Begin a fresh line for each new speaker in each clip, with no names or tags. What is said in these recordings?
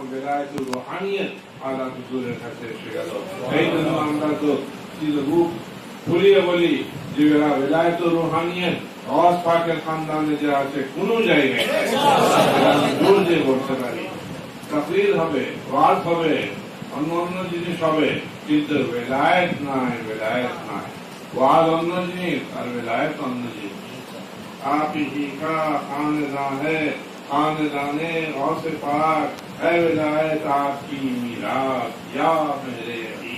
বেলায়েতুর রুহানিয়ত আলা হুজুরের কাছে এসে গেল। এই জন্য আমরা তো রূপ ভুলিয়ে বলি যে বেলায়েতুর রুহানিয়ত গৌস পাকের খানদানে যে আছে কোন জায়গায় জোর দিয়ে বলতে পারি। তাকরীর হবে, ওয়াজ হবে, অন্য অন্য জিনিস হবে, কিন্তু বেলায়েত নাই, বেলায়েত নাই। ওয়াজ অন্য জিনিস আর বেলায়েত অন্য জিনিস। आप ही का खानदान है, खानदाने गौस पाक है, विलायत आपकी मीरास या मेरे अली।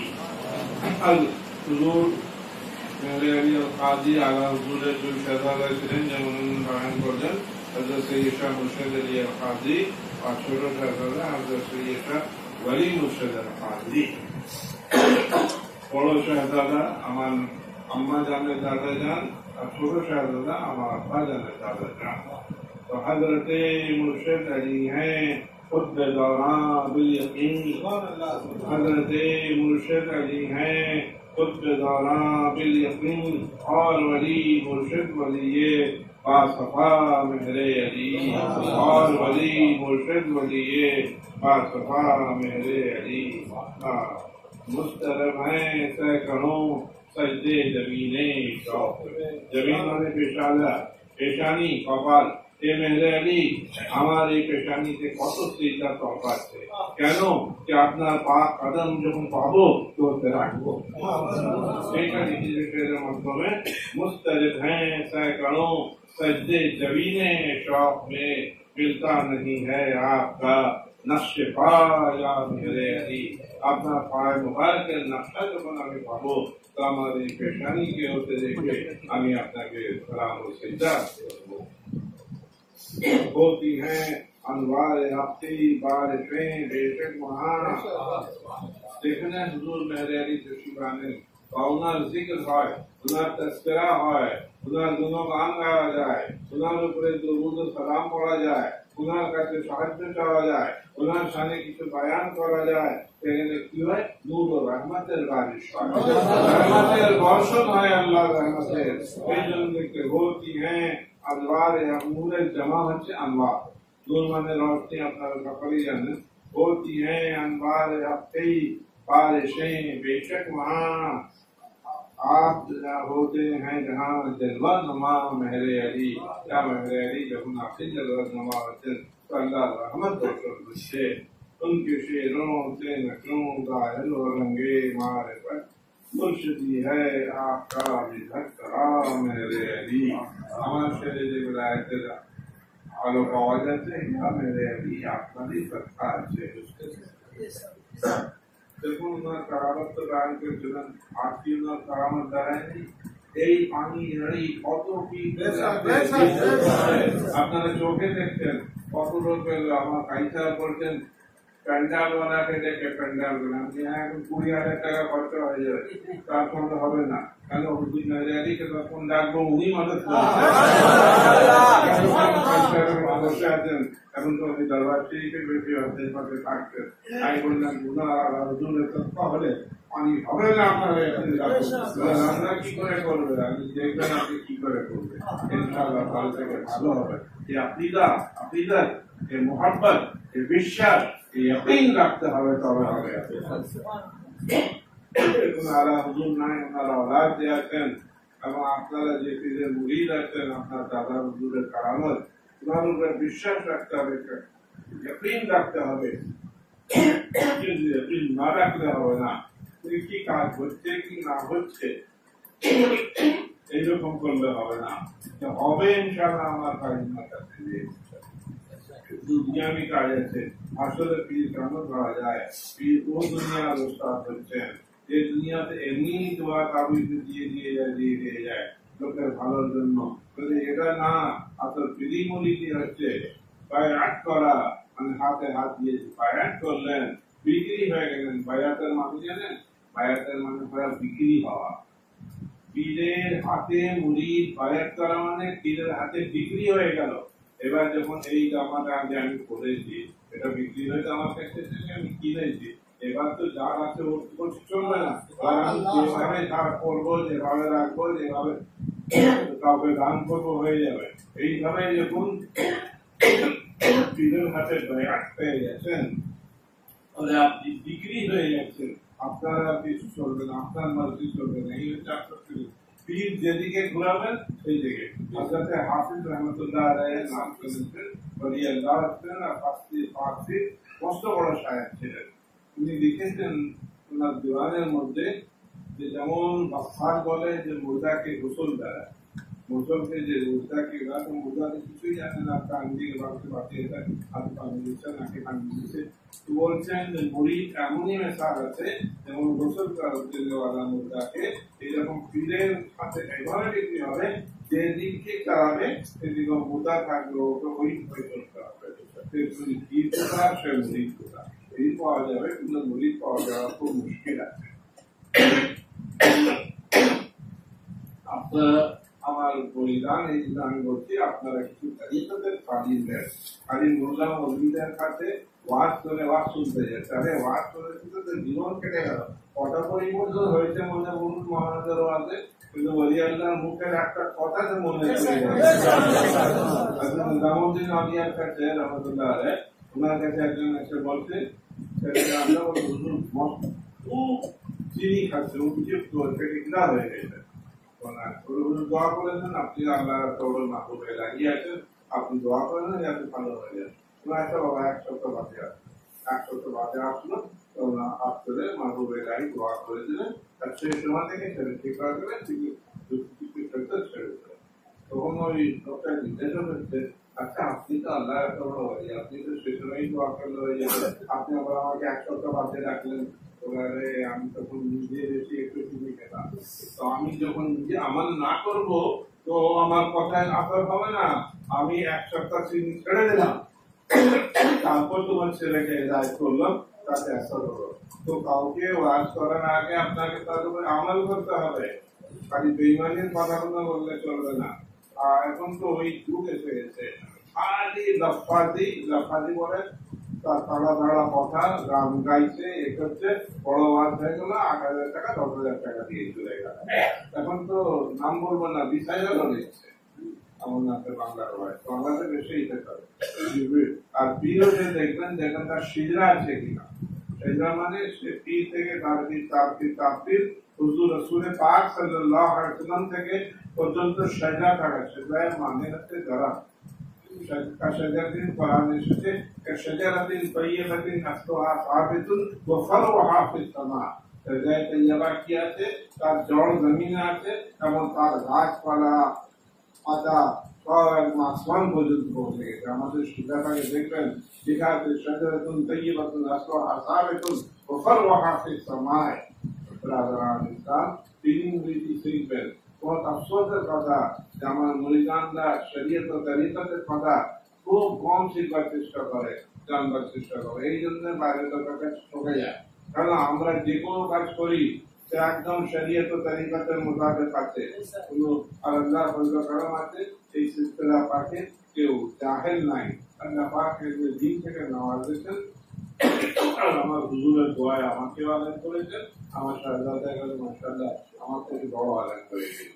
हुजूर मेरे अली अल-कादी आला हुजूर जो शहजादा ছিলেন, যেমন বয়ান করলেন হযরত সৈয়দ শাহ মুর্শিদ আলী আল-কাদি আর ছোট শহজাদা হযরত সৈয়দ শাহ ওয়ালি মুর্শিদ আল-কাদি। বড় শহজাদা আমার अम्मा जाने दादा जान और छोटा शहजादा हमारा अब्बा जाने दादा जान। तो हजरत मुर्शद अली हैं खुद दौरान बिल यकीन, हजरत मुर्शद अली हैं खुद दौरान बिल यकीन, और वली मुर्शद वली बासफा मेहरे अली, और वली मुर्शद वली बासफा मेहरे अली। मुस्तरब हैं सैकड़ों सजदे जमीने शौक, जमीन माने पेशाला, पेशानी कपाल, এ মেহরে আলী আমার এই পেশানিতে কত সিজদা তওয়াব আছে, কেন যে আপনার পাক কদম যখন পাবো তোতে রাখবো। এইটা নিজের মাধ্যমে মুস্তারিদ हैं सैकड़ों सजदे जमीने शौक में, मिलता नहीं है आपका नक्श पा या मेरे अली। আপনার পায়ের মুবারকের নকশা যখন আমি পাবো তো আমার এই পেশানিকে হতে দেখে আমি আপনাকে সালাম ও সিজদা করব। होती हैं अनवार हफ्ती बारिशें बेशक वहाँ देखने हुजूर मेहरे अली तशरीफाने उनार जिक्र হয়, उनार तस्करा হয়, उनार গুণগান গাওয়া যায়, उनार উপরে দরুদ ও সালাম পড়া যায়, উনার কাছে সাহায্য চাওয়া যায়, উনার শানে কিছু বয়ান করা যায়, সেখানে কি হয় নূর ও রহমতের বারিশ হয়, রহমতের বর্ষণ হয়, আল্লাহর রহমতের। এই জন্য দেখতে होती हैं अनवार नूরের জামা হচ্ছে আনওয়ার, নূর মানে রোশনি, আপনারা সকলেই জানেন। होती हैं अनवार हफ्ती बारिशें बेशक वहाँ आप होते हैं जहाँ जलवा नुमा मेहरे अली, या मेहरे अली जब आपसे जलवा नुमा होते तो अल्लाह रहमत बख्शे। उनके शेरों से नक्शों ज़ाहिर और रंगे मारिफत मुर्शिदी है आपका बिधक करा मेहरे अली। हमारे शरीर विलायत आलो पावा जाते हैं या मेहरे अली आपका भी सरकार से দেখুন ওনার কারামত তো গান করেছিলেন, আজকে ওনার কারামত দাঁড়ায়নি। এই পানি হাড়ি কত কি আপনারা চোখে দেখছেন, কত লোক আমার কাইসা করছেন প্যান্ডাল বানাকে দেখে, প্যান্ডাল বানান এখন 20,000 টাকা খরচা হয়ে যাবে, তার সঙ্গে হবে না। কেন হুজুর মেহরে আলীকে তখন ডাকবো, উনি মদত বসে আছেন, এখন তো উনি দরবার শরীফে বেশি হতেন পাশে থাকতেন। আমি বললাম হুজুরের তৎপা হলে পানি হবে না, আপনারা কি করে করবে, আমি দেখবেন আপনি কি করে করবেন, ইনশাআল্লাহ ভালো থেকে ভালো হবে। এই আকিদা এই মোহাব্বত এই বিশ্বাস এই ইয়াকিন রাখতে হবে, তবে হবে। আলা হুজুর নাই, ওনারা ওলাদ দিয়ে আছেন, এবং আপনারা যে পীরের মুরিদ আছেন, আপনার দাদা হুজুরের কারামত, ওনার উপরে বিশ্বাস রাখতে হবে, ইয়াকিন রাখতে হবে। ইয়াকিন না রাখলে হবে না, কি কাজ হচ্ছে কি না হচ্ছে এইরকম করলে হবে না। হবে ইনশাআল্লাহ আমার কারিমার কাছে দুনিয়াবি কাজ আছে, আসলে পীর কেন ধরা যায়, পীর ও দুনিয়ার উস্তাদ হচ্ছেন, যে দুনিয়াতে এমনি দোয়া তাবিজ দিয়ে যায় লোকের ভালোর জন্য। এটা না, আসল পীরি মুরিদি হচ্ছে বায়াত করা, মানে হাতে হাত দিয়ে বায়াত করলেন, বিক্রি হয়ে গেলেন। বায়াতের মানে জানেন, বায়াতের মানে বিক্রি হওয়া। পীরের হাতে মুরিদ বায়াত করা মানে পীরের হাতে বিক্রি হয়ে গেল। এবার যখন এই জামাটা আগে আমি পড়েছি, এটা বিক্রি হয়েছে আমার কাছে, আমি কিনেছি, এবার তো যা আছে ওর চলবে না, আমি যেভাবে তা করবো, যেভাবে রাখবো, যেভাবে কাউকে দান করবো হয়ে যাবে। এইভাবে যখন পীরের হাতে বায়াত পেয়ে গেছেন, और আপনি বিক্রি হয়ে গেছেন, আপনার আর কিছু চলবে না, আপনার মর্জি চলবে না, এই হচ্ছে আপনার পীর যেদিকে ঘুরাবেন সেই দিকে। হযরত হাফিজ রহমতুল্লাহ আলাইহি নাম করেছেন, বলি আল্লাহ আছেন আর ফার্সি কষ্ট বড় শায়ের ছিলেন। উনি লিখেছেন ওনার দিওয়ানের মধ্যে যে যেমন বাফার বলে যে মুর্দাকে গোসল দেয়, মুসলকে যে মুর্দাকে মুর্দাকে কিছুই জানে না, কান দিয়ে বাড়তে বাড়তে হাত পা মিলছে নাকি কান মিলছে, তো বলছেন যে মুরিদ এমনই মেসাল আছে যেমন গোসল দেওয়ালা মুর্দাকে এইরকম পীরের সাথে এভাবে বিক্রি হবে যে দিকে চালাবে সেদিকে মুর্দা থাকবে, ওকে ওই ভয় করতে হবে। পীর কোথা সে মুরিদ কোথা, এই পাওয়া যাবে কিন্তু মুরিদ পাওয়া যাওয়া খুব মুশকিল আছে। আপনারা আমার বলিদান এই জন্য আমি বলছি, আপনারা কিছু তরিকতের তালিম দেন, খালি মোল্লা মৌলবীদের কাছে ওয়াজ করে ওয়াজ শুনতে যেতে হবে, ওয়াজ করে কিন্তু জীবন কেটে গেল। কটা পরিবর্তন হয়েছে মনে বলুন মহানগর ওয়াজে, কিন্তু ওলি আল্লাহর মুখের একটা কথা যে মনে নিজামুদ্দিন আলিয়ার কাছে রহমতুল্লাহ আলাইহি, ওনার কাছে একজন এসে বলছে আমরা খুব চিনি খাচ্ছে, উপযুক্ত টিকলা হয়ে গেছে, দোয়া করেছেন আপনি আল্লাহ মাহবুবে লাগিয়ে আছেন, আপনি দোয়া করেন যাতে ভালো হয়ে যায়। ওনার একটা বাবা এক সপ্তাহ বাদে আসলো, এক সপ্তাহ বাদে আসলো, ওনার হাত ধরে মাহবুবে লাগিয়ে দোয়া করে দিলেন, আর সেই সময় থেকে ছেড়ে ঠিক করে দিলেন, ছেড়ে দিলেন। তখন ওই লোকটা জিজ্ঞাসা করছে, আচ্ছা আপনি তো আল্লাহ এত বড় বাড়ি, আপনি তো সে সময়ই দোয়া করলে হয়ে যাবে, আপনি আবার আমাকে এক সপ্তাহ বাদে রাখলেন, আমি তখন নিজে বেশি একটু চিনি খেতাম, তো আমি যখন নিজে আমল না করব তো আমার কথায় আসর হবে না, আমি এক সপ্তাহ চিনি ছেড়ে দিলাম, তারপর তোমার ছেলেকে হেদায়েত করলাম, তাতে আসর হলো। তো কাউকে ওয়াজ করার আগে আপনাকে তার উপরে আমল করতে হবে, খালি বেঈমানির কথাগুলো বললে চলবে না। আর এখন তো ওই যুগ এসে গেছে, খালি লাফাজি বলে তাড়া তাড়া কথা গান গাইছে, এ করছে, বড় ওয়াজ হয়ে গেল, ৮,০০০ টাকা ১০,০০০ টাকা দিয়ে চলে গেল। এখন তো নাম বলবো না, ২০,০০০ দিচ্ছে আমরনাথের বাংলার ওয়াজ, বাংলাতে বেশি খেতে হবে। আর পীরও যে দেখবেন যেখানে তার সিজরা আছে কিনা, সিজরা মানে সে পীর থেকে তার হুজুর রাসূল পাক সাল্লাল্লাহু আলাইহি ওয়াসাল্লাম থেকে পর্যন্ত সিজরা থাকা, সিজরার মানে হচ্ছে যারা كشجرة قرآن এসেছে كشجرة طيبة أصلها ثابت وفرعها في السماء, শজায়ে তৈয়বা কি আছে, তার জড় জমিনে আছে এবং তার গাছপালা পাতা সব একদম আসমান পর্যন্ত পৌঁছে গেছে। আমাদের শিক্ষাটাকে দেখবেন লেখা আছে শাজারাতুন তাইয়্যিবাতুন আসলুহা সাবিতুন ওয়া ফারউহা ফিস সামায়। ইসলাম তিন রীতি শিখবেন। बहुत अफसोसের কথা যে আমার মুরিদানরা শরীয়ত ও তরিকতের কথা খুব কম শিখবার চেষ্টা করে, জানবার চেষ্টা করে, এই জন্য বাইরের কাছে ঠকে যায়। কারণ আমরা যে কোনো কাজ করি সে একদম শরীয়ত ও তরিকতের মোতাবেক আছে, কোনো আল্লাহ ফজল করম আছে, এই সিলসিলা পাকে কেউ জাহেল নাই। আল্লাহ পাক দিন থেকে নওয়াজেছেন, আমার হুজুরের দোয়ায় আমাকে আলেম করেছেন, আমার শাহজাদা গেলে মাশাআল্লাহ আমার থেকে বড় আলেম করে দিয়েছে।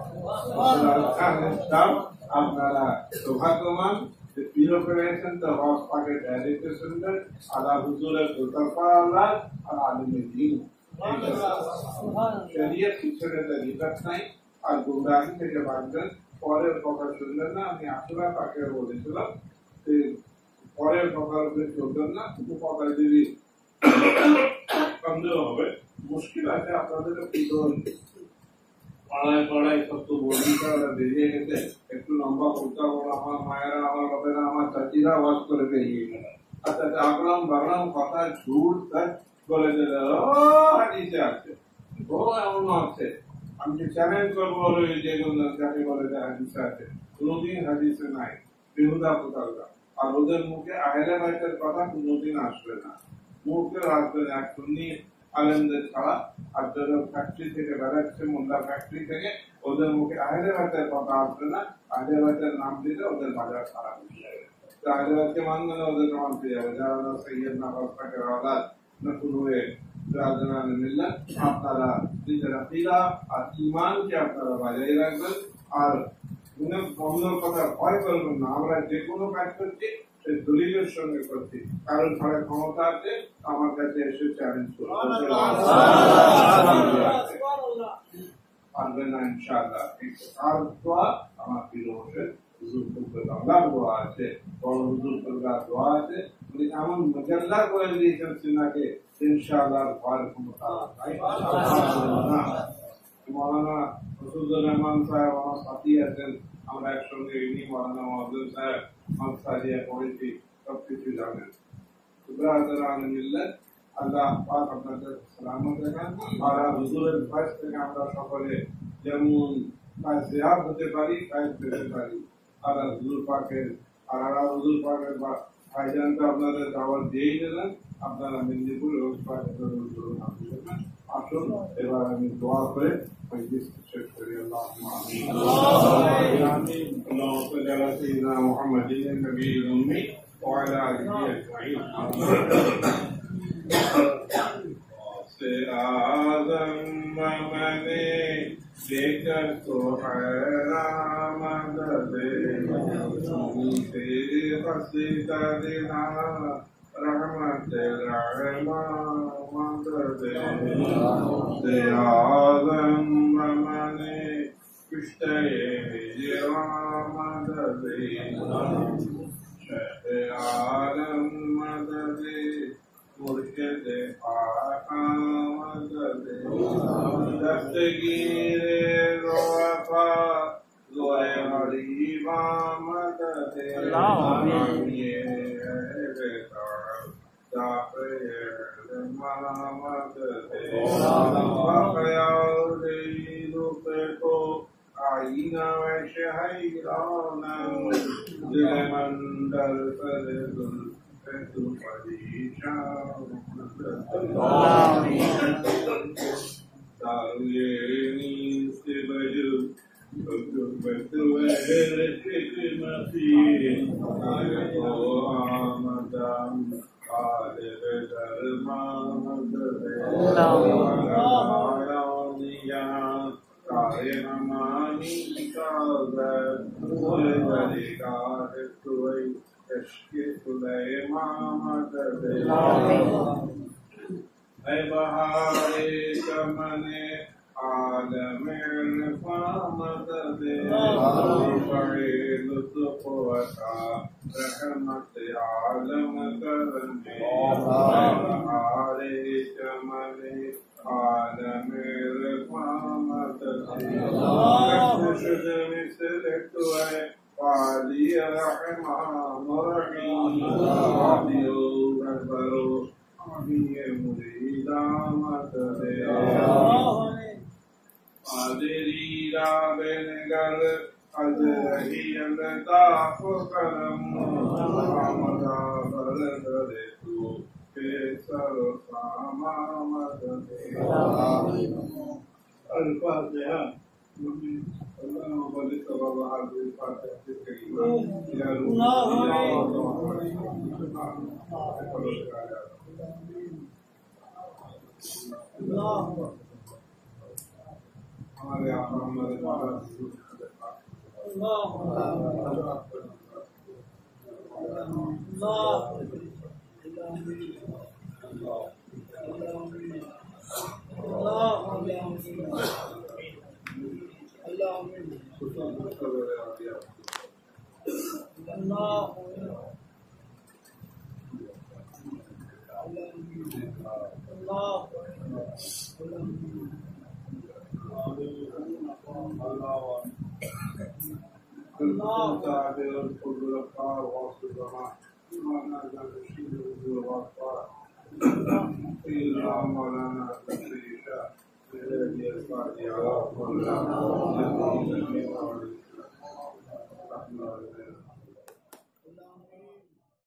আপনারা সৌভাগ্যবান যে পীর পেয়েছেন, তো হজ পাকের ডাইরেক্টর শুনবেন, আলা হুজুরের দোতরফা আর আলিমের দিন শরীয়ত পিছনে তরিকত নাই, আর গুমরাহি থেকে বাঁচবেন। পরের কথা শুনবেন না, আমি আসলা পাকে বলেছিলাম পরের কথার উপরে চলবেন না, কিন্তু কথা যদি সন্দেহ হবে মুশকিল আছে। আপনাদের পাড়ায় পাড়ায় সব তো বর্ণিকা বেরিয়ে গেছে, একটু লম্বা করতে বলো, আমার মায়েরা, আমার বাবেরা, আমার চাচিরা ওয়াজ করে বেরিয়ে গেল। আচ্ছা আগলাম বাগলাম কথা ঝুট বলে দিলে হাদিসে আছে, ও এমন আছে। আমি যে চ্যালেঞ্জ করবো যেগুলো যাকে বলে যে হাদিসে আছে, কোনোদিন হাদিসে নাই, বেহুদা কোথাও। আর ওদের মুখে আহলে বাইতের কথা কোনোদিন আসবে না, মুখে আসবে না এক সুন্নি আলেমদের ছাড়া। আর যারা ফ্যাক্টরি থেকে বেড়াচ্ছে, মোল্লা ফ্যাক্টরি থেকে, ওদের মুখে আহলে বাইতের কথা আসবে না। আহলে বাইতের নাম দিলে ওদের বাজার খারাপ হয়ে যাবে, আহলে বাইতকে মানবে না, ওদের মানতে যাবে। যারা সৈয়দ নাফাজ পাকের আওলাদ নতুন হয়ে মিল্লাত, আপনারা নিজের আকীদা আর ঈমানকে আপনারা বজায় রাখবেন, আর অন্যের কথা ভয় করবেন না। আমরা যে কোনো কাজ করছি সেই দলিলের সঙ্গে করছি, কারণ ছাড়া ক্ষমতা আছে আমার কাছে এসে চ্যালেঞ্জ করবে, পারবে না ইনশাআল্লাহ। কিন্তু আর দোয়া আমার পীর হোসেন হুজুর পাকের দোয়া আছে, বড় হুজুর পাকের দোয়া আছে, উনি এমন মজাল্লা করে দিয়েছেন সিনাকে ইনশাআল্লাহ ভয়ের ক্ষমতা নাই। মৌলানা ফজলুর রহমান সাহেব আমার সাথী আছেন, আমরা একসঙ্গে ইনি মৌলানা মহসিন সাহেব মানসারিয়া পড়েছি, সবকিছু জানেন। আল্লাহ পাক আপনাদের সালামত রাখেন। আর হুজুরের কাছ থেকে আমরা সকলে যেমন জিয়ারত হতে পারি, কায়েদ পেতে পারি। আর হুজুর পাকের ভাইজানকে আপনাদের দাওয়াত দিয়েই দিলেন, আপনারা মেদিনীপুর আসুন। এবার আমি দোয়া করে শেষ করি। وعلى آله أجمعين. آدم ممنے دیکھر تو حیران مدد تیری قصیدہ دینا رحمت رحمان مدد آدم ممنے کشتے ہجران مدد عالم مدد مرشد پاک مدد دستگیر وفا زور غریبا مدد آئینہ ویش حیرانا دل مندر پر تو پریشان دارویینی سے بجو بجو اہر حکمتی تو آمدام قالب درمان دریا کائے ہمانی کاغذ بھولے بھلے کار کوئی عشق سلیمان مدد اے بہار چمن عالم عرفان مدد بڑے لطف عطا رحمت عالم کرنے بہار چمن عالم عرفان مدد شد مثل تو ہے قالی رحمان رحیم عادیو رہبرو مریدان مدد قادری را بنگر از رہی الطاف کرم آمدہ بردر تو سر سامان مدد الفاتحہ. اللهم بارك سبب هذه الفاتحة الكريمة إلى روح ہمارے آقا ہمارے مولانا شیخ شاہ میرے